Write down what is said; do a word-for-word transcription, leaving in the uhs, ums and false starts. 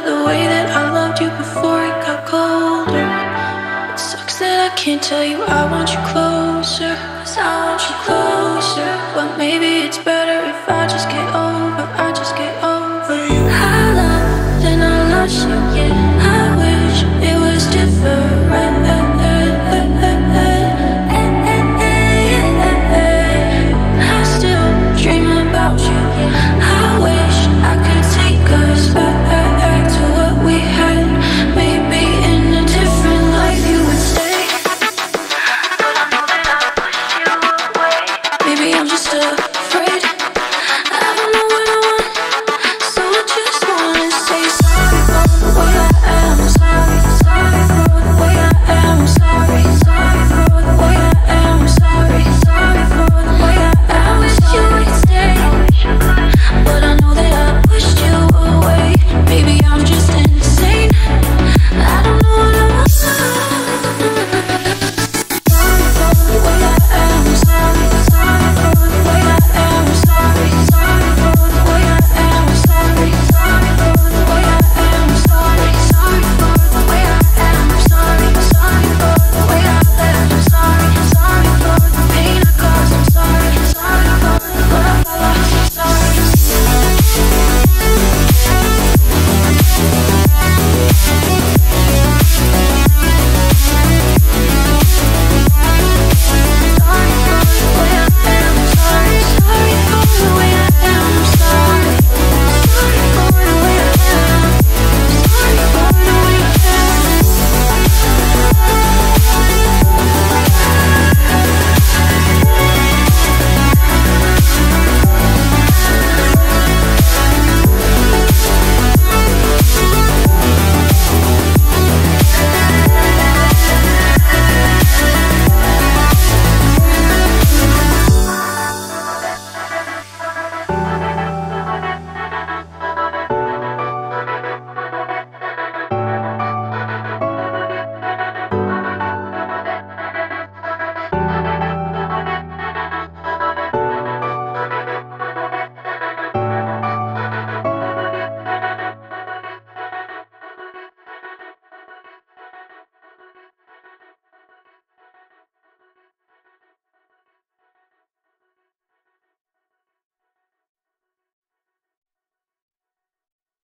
the way that I loved you before it got colder. It sucks that I can't tell you I want you closer, 'cause I want you closer. But maybe it's better if I just get over